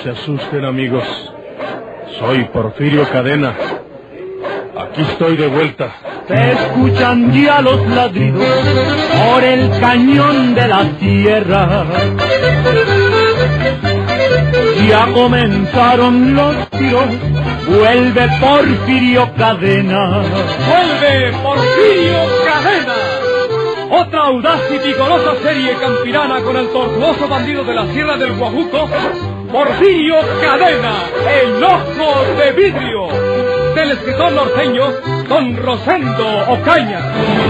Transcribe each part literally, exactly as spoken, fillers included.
se asusten, amigos. Soy Porfirio Cadena. Aquí estoy de vuelta. Se escuchan ya los ladridos por el cañón de la sierra. Ya comenzaron los tiros. Vuelve Porfirio Cadena. ¡Vuelve Porfirio Cadena! Otra audaz y vigorosa serie campirana con el tortuoso bandido de la Sierra del Guajuco, Porfirio Cadena, el ojo de vidrio, del escritor norteño don Rosendo Ocaña.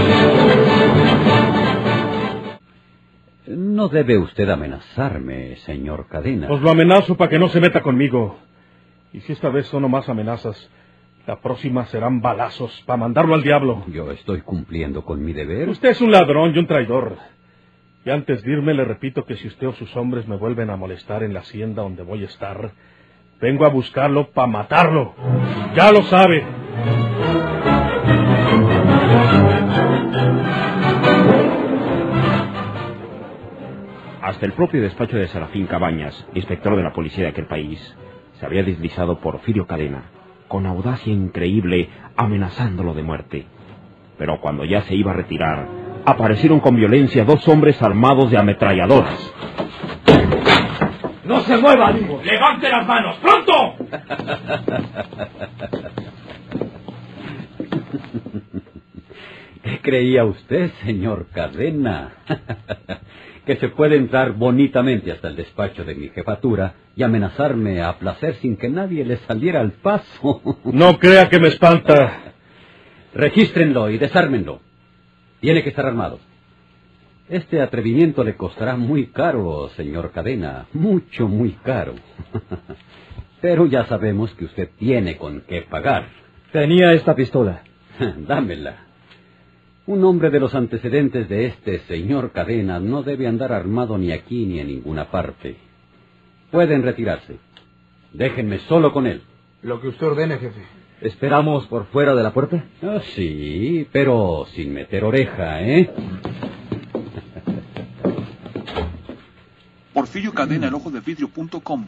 No debe usted amenazarme, señor Cadena. Pues lo amenazo para que no se meta conmigo. Y si esta vez son nomás amenazas, la próxima serán balazos para mandarlo al diablo. Yo estoy cumpliendo con mi deber. Usted es un ladrón y un traidor. Y antes de irme le repito que si usted o sus hombres me vuelven a molestar en la hacienda donde voy a estar, vengo a buscarlo para matarlo. Ya lo sabe. Hasta el propio despacho de Serafín Cabañas, inspector de la policía de aquel país, se había deslizado Porfirio Cadena, con audacia increíble, amenazándolo de muerte. Pero cuando ya se iba a retirar, aparecieron con violencia dos hombres armados de ametralladoras. ¡No se muevan! ¡Levante las manos! ¡Pronto! ¿Qué creía usted, señor Cadena? Que se puede entrar bonitamente hasta el despacho de mi jefatura y amenazarme a placer sin que nadie le saliera al paso. No crea que me espanta. Regístrenlo y desármenlo. Tiene que estar armado. Este atrevimiento le costará muy caro, señor Cadena. Mucho, muy caro. Pero ya sabemos que usted tiene con qué pagar. Tenía esta pistola. Dámela. Un hombre de los antecedentes de este señor Cadena no debe andar armado ni aquí ni en ninguna parte. Pueden retirarse. Déjenme solo con él. Lo que usted ordene, jefe. ¿Esperamos por fuera de la puerta? Oh, sí, pero sin meter oreja, ¿eh? Porfirio Cadena, el ojo de vidrio punto com.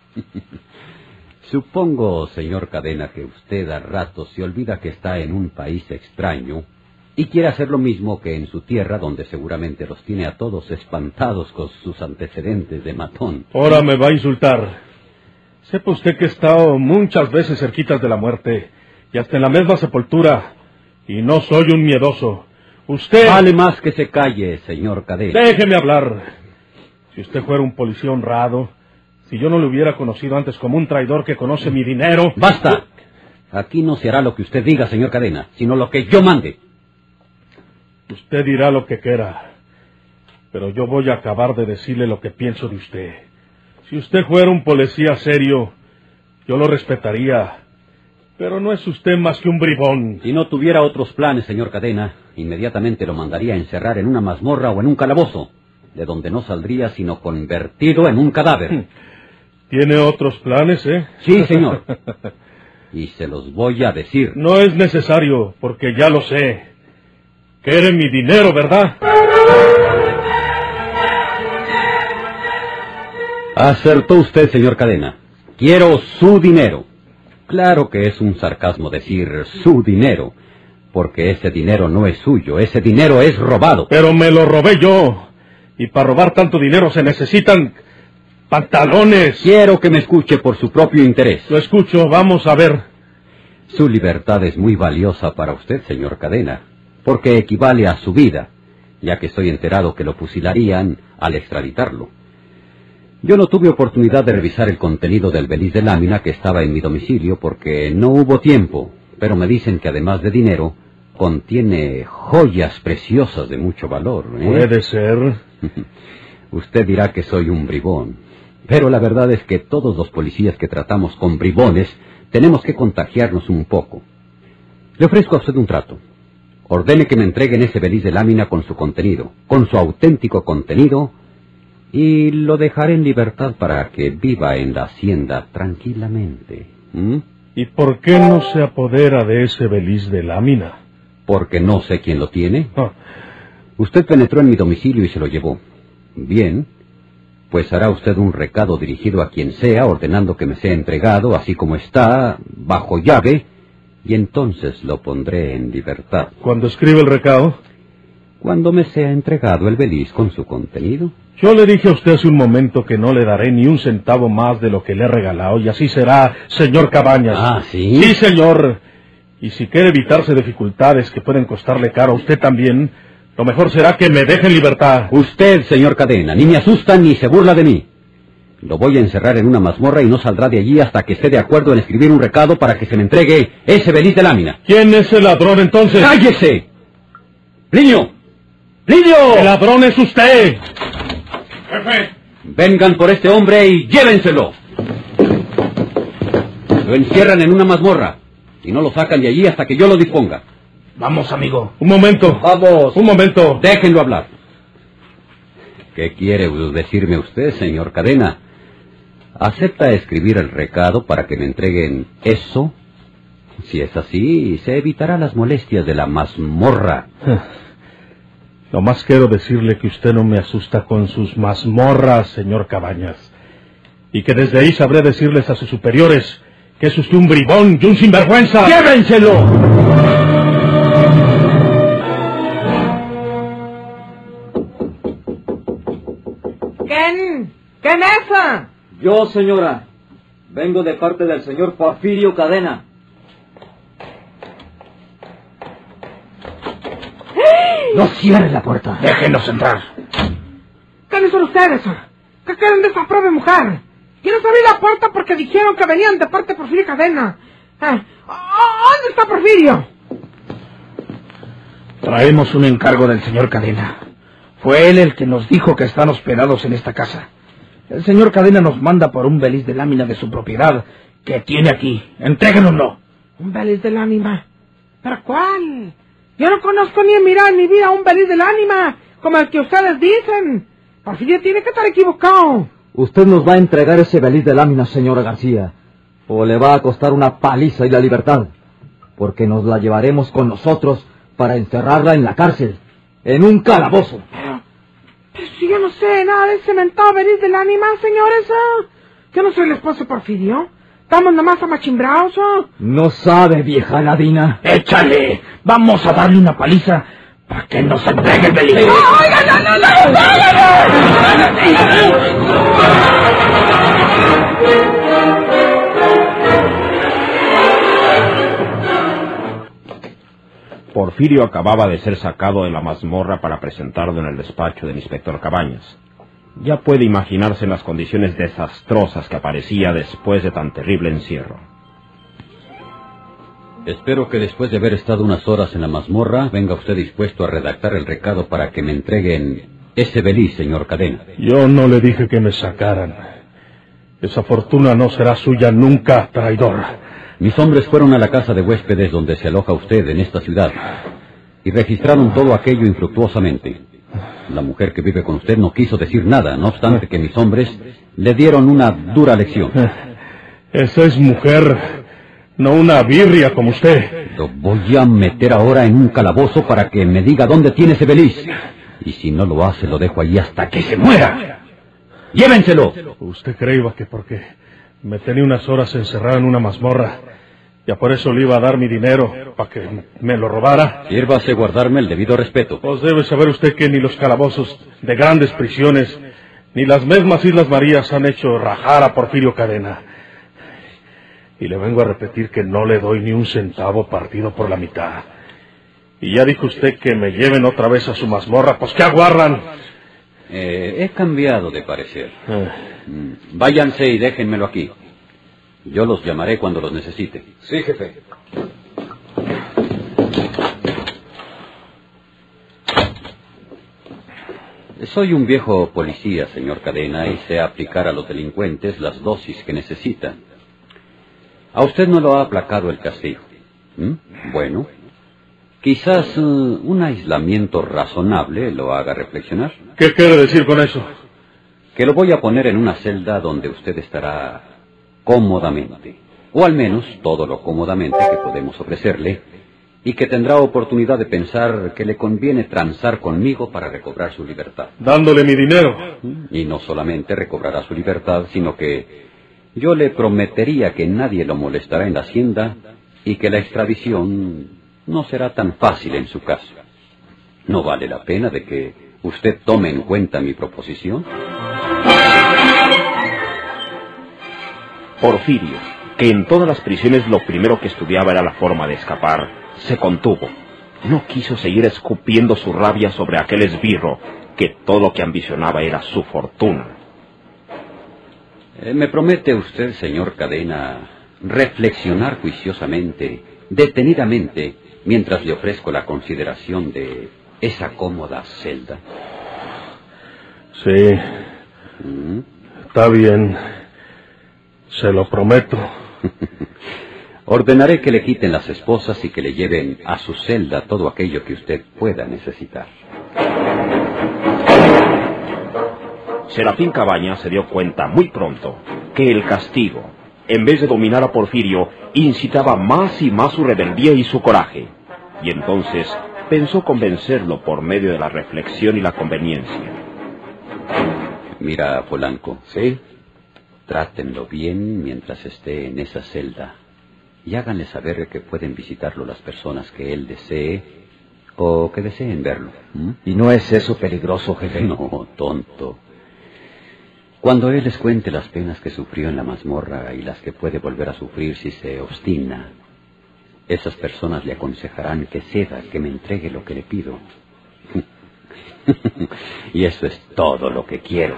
Supongo, señor Cadena, que usted a ratos se olvida que está en un país extraño y quiere hacer lo mismo que en su tierra, donde seguramente los tiene a todos espantados con sus antecedentes de matón. Ahora me va a insultar. Sepa usted que he estado muchas veces cerquitas de la muerte, y hasta en la misma sepultura, y no soy un miedoso. Usted... Vale más que se calle, señor Cadena. Déjeme hablar. Si usted fuera un policía honrado, si yo no lo hubiera conocido antes como un traidor que conoce mi dinero... ¡Basta! Aquí no se hará lo que usted diga, señor Cadena, sino lo que yo mande. Usted dirá lo que quiera, pero yo voy a acabar de decirle lo que pienso de usted. Si usted fuera un policía serio, yo lo respetaría, pero no es usted más que un bribón. Si no tuviera otros planes, señor Cadena, inmediatamente lo mandaría a encerrar en una mazmorra o en un calabozo, de donde no saldría sino convertido en un cadáver. ¿Tiene otros planes, eh? Sí, señor. Y se los voy a decir. No es necesario, porque ya lo sé. Quiere mi dinero, ¿verdad? Acertó usted, señor Cadena. Quiero su dinero. Claro que es un sarcasmo decir su dinero, porque ese dinero no es suyo, ese dinero es robado. Pero me lo robé yo, y para robar tanto dinero se necesitan pantalones. Quiero que me escuche por su propio interés. Lo escucho, vamos a ver. Su libertad es muy valiosa para usted, señor Cadena, porque equivale a su vida, ya que estoy enterado que lo fusilarían al extraditarlo. Yo no tuve oportunidad de revisar el contenido del beliz de lámina que estaba en mi domicilio porque no hubo tiempo, pero me dicen que además de dinero, contiene joyas preciosas de mucho valor, ¿eh? Puede ser. Usted dirá que soy un bribón, pero la verdad es que todos los policías que tratamos con bribones tenemos que contagiarnos un poco. Le ofrezco a usted un trato. Ordene que me entreguen ese beliz de lámina con su contenido, con su auténtico contenido, y lo dejaré en libertad para que viva en la hacienda tranquilamente. ¿Mm? ¿Y por qué no se apodera de ese beliz de lámina? Porque no sé quién lo tiene. Ah. Usted penetró en mi domicilio y se lo llevó. Bien, pues hará usted un recado dirigido a quien sea, ordenando que me sea entregado, así como está, bajo llave, y entonces lo pondré en libertad. ¿Cuando escribe el recado? Cuando me sea entregado el beliz con su contenido. Yo le dije a usted hace un momento que no le daré ni un centavo más de lo que le he regalado, y así será, señor Cabañas. Ah, ¿sí? Sí, señor. Y si quiere evitarse dificultades que pueden costarle caro a usted también, lo mejor será que me deje en libertad. Usted, señor Cadena, ni me asusta ni se burla de mí. Lo voy a encerrar en una mazmorra y no saldrá de allí hasta que esté de acuerdo en escribir un recado para que se me entregue ese beliz de lámina. ¿Quién es el ladrón entonces? ¡Cállese! ¡Plinio! ¡Plinio! ¡El ladrón es usted! Jefe. Vengan por este hombre y llévenselo. Lo encierran en una mazmorra y no lo sacan de allí hasta que yo lo disponga. Vamos, amigo. Un momento. Vamos. Un momento. Déjenlo hablar. ¿Qué quiere decirme usted, señor Cadena? ¿Acepta escribir el recado para que me entreguen eso? Si es así, se evitará las molestias de la mazmorra. Lo más quiero decirle que usted no me asusta con sus mazmorras, señor Cabañas. Y que desde ahí sabré decirles a sus superiores que es usted un bribón y un sinvergüenza. ¡Llévenselo! ¿Quién? ¿Quién es? Yo, señora. Vengo de parte del señor Porfirio Cadena. ¡No cierre la puerta! Déjenos entrar. ¿Quiénes son ustedes? ¿Qué quieren de esa pobre mujer? ¿Quieren abrir la puerta porque dijeron que venían de parte de Porfirio Cadena? Eh, ¿Dónde está Porfirio? Traemos un encargo del señor Cadena. Fue él el que nos dijo que están hospedados en esta casa. El señor Cadena nos manda por un beliz de lámina de su propiedad que tiene aquí. Entréguenoslo. ¿Un beliz del ánima? ¿Pero cuál? Yo no conozco ni he mirado en mi vida un beliz del ánima como el que ustedes dicen. Porfirio tiene que estar equivocado. Usted nos va a entregar ese beliz de lámina, señora García, o le va a costar una paliza y la libertad, porque nos la llevaremos con nosotros para encerrarla en la cárcel, en un calabozo. Pero, pero si yo no sé nada de ese mentado beliz del ánima, señores. ¿eh? Yo no soy el esposo de Porfirio. Estamos nomás amachimbrados. ¿eh? No sabe, vieja ladina. ¡Échale! Vamos a darle una paliza para que nos entregue el beliz. ¡Oigan, no, no, no, Porfirio acababa de ser sacado de la mazmorra para presentarlo en el despacho del inspector Cabañas. Ya puede imaginarse las condiciones desastrosas que aparecía después de tan terrible encierro. Espero que después de haber estado unas horas en la mazmorra, venga usted dispuesto a redactar el recado para que me entreguen ese beliz, señor Cadena. Yo no le dije que me sacaran. Esa fortuna no será suya nunca, traidor. Mis hombres fueron a la casa de huéspedes donde se aloja usted en esta ciudad y registraron todo aquello infructuosamente. La mujer que vive con usted no quiso decir nada, no obstante que mis hombres le dieron una dura lección. Esa es mujer, no una birria como usted. Lo voy a meter ahora en un calabozo para que me diga dónde tiene ese beliz. Y si no lo hace, lo dejo ahí hasta que se muera. ¡Llévenselo! Usted creía que porque me tenía unas horas encerrado en una mazmorra, ya por eso le iba a dar mi dinero, para que me lo robara. Sírvase guardarme el debido respeto. Pues debe saber usted que ni los calabozos de grandes prisiones, ni las mismas Islas Marías han hecho rajar a Porfirio Cadena. Y le vengo a repetir que no le doy ni un centavo partido por la mitad. Y ya dijo usted que me lleven otra vez a su mazmorra, pues ¿qué aguardan? Eh, he cambiado de parecer. Eh. Mm, Váyanse y déjenmelo aquí. Yo los llamaré cuando los necesite. Sí, jefe. Soy un viejo policía, señor Cadena, y sé aplicar a los delincuentes las dosis que necesitan. A usted no lo ha aplacado el castigo. ¿Mm? Bueno, quizás uh, un aislamiento razonable lo haga reflexionar. ¿Qué quiere decir con eso? Que lo voy a poner en una celda donde usted estará cómodamente, o al menos todo lo cómodamente que podemos ofrecerle, y que tendrá oportunidad de pensar que le conviene transar conmigo para recobrar su libertad. Dándole mi dinero. Y no solamente recobrará su libertad, sino que yo le prometería que nadie lo molestará en la hacienda y que la extradición no será tan fácil en su caso. ¿No vale la pena de que usted tome en cuenta mi proposición? Porfirio, que en todas las prisiones lo primero que estudiaba era la forma de escapar, se contuvo. No quiso seguir escupiendo su rabia sobre aquel esbirro, que todo lo que ambicionaba era su fortuna. Eh, ¿Me promete usted, señor Cadena, reflexionar juiciosamente, detenidamente, mientras le ofrezco la consideración de esa cómoda celda? Sí. ¿Mm? Está bien. Se lo prometo. Ordenaré que le quiten las esposas y que le lleven a su celda todo aquello que usted pueda necesitar. Serafín Cabañas se dio cuenta muy pronto que el castigo, en vez de dominar a Porfirio, incitaba más y más su rebeldía y su coraje. Y entonces pensó convencerlo por medio de la reflexión y la conveniencia. Mira, Polanco. ¿Sí? Trátenlo bien mientras esté en esa celda. Y háganle saber que pueden visitarlo las personas que él desee o que deseen verlo. ¿Mm? ¿Y no es eso peligroso, jefe? No, tonto. Cuando él les cuente las penas que sufrió en la mazmorra y las que puede volver a sufrir si se obstina, esas personas le aconsejarán que ceda, que me entregue lo que le pido. Y eso es todo lo que quiero.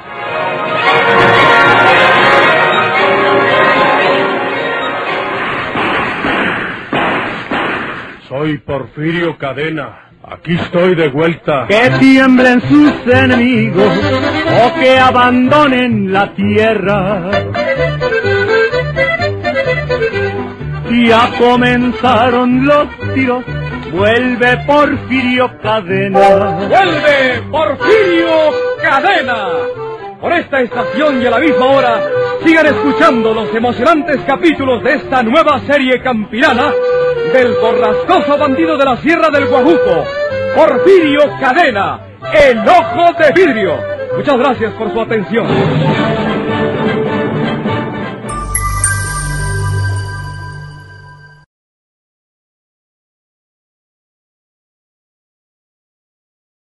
Soy Porfirio Cadena. Aquí estoy de vuelta. Que tiemblen sus enemigos o que abandonen la tierra. Ya comenzaron los tiros. Vuelve Porfirio Cadena. ¡Vuelve Porfirio Cadena! Por esta estación y a la misma hora, sigan escuchando los emocionantes capítulos de esta nueva serie campirana del borrascoso bandido de la Sierra del Guajuco, Porfirio Cadena, el ojo de vidrio. Muchas gracias por su atención.